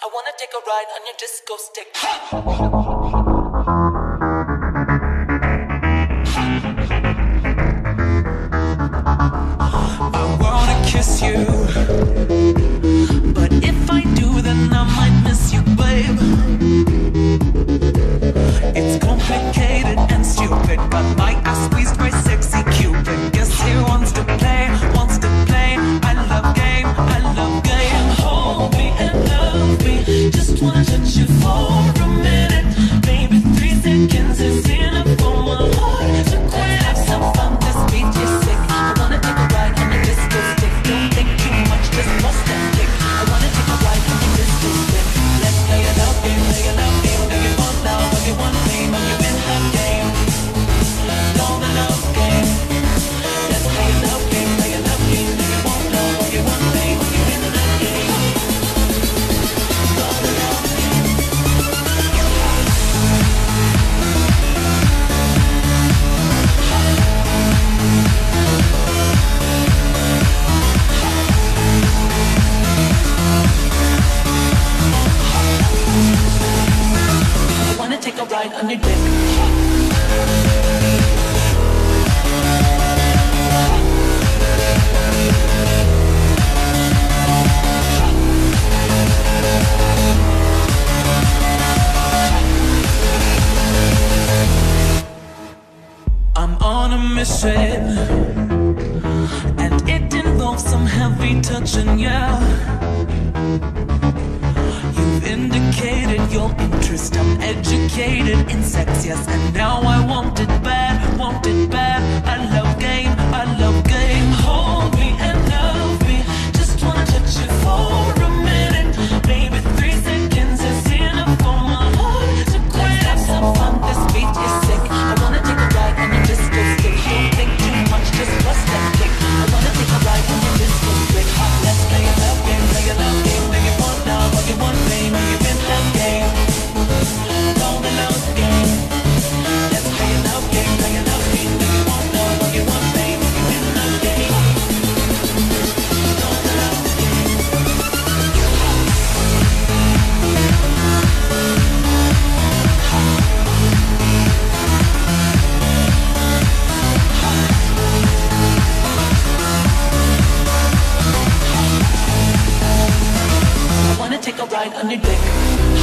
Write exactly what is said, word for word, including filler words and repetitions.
I wanna take a ride on your disco stick. I wanna kiss you, but if I do, then I might miss you, babe. It's complicated and stupid, but like I squeezed my sexy cupid. Guess he wants to play, wants to play. I love game, I love game. Hold me and love me, just wanna touch you for a minute. Maybe three seconds is enough for my heart to quit. Have some fun, this beat is sick. I wanna take a ride on the disco stick. Don't think too much, just bust that kick. I wanna take a ride on the disco stick. Let's play a love game, play a love game. Do you want now, do you want me? Are you in that game? Know the love game. Let's play a love game, play a love game. Do you want now, do you want me? Are you in that game? Know the love game. I wanna take a ride on your dick. I'm on a mission, and it involves some heavy touching, yeah. You've indicated your interest, I'm educated in sex, yes. And now I want it bad, want it bad. I love game, I love game. Hold me and love me, just wanna touch you for a minute. Maybe three seconds is enough for my heart to quit. Have some fun, this beat is sick. I wanna take a ride on your disco stick. Don't think too much, just bust that kick. I wanna take a ride on your disco stick. Let's play a love game, play a love game. Do you want now, do you want me? Are you in that game? Know the love game. Let's play a love game, play a love game. Do you want now, do you want me? Are you in that game? Know the love game. I wanna take a ride on your dick.